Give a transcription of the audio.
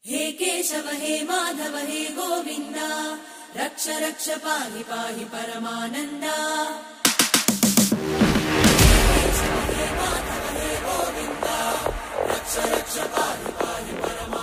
हे केशव हे माधव हे गोविंद रक्ष रक्ष पाहि पाहि परमानंदा। हे केशव हे माधव हे गोविंद रक्ष रक्ष पाहि पाहि परमानंदा।